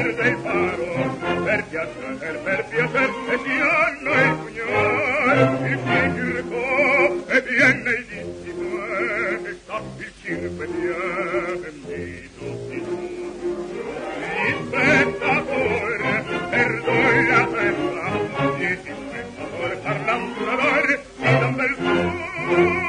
perde il faro per piacer e si hanno il pugnal il circo e viene il dissimo e sta il circo e viene di tutti gli spettatori perdono la terra gli spettatori parlando si dan bel suo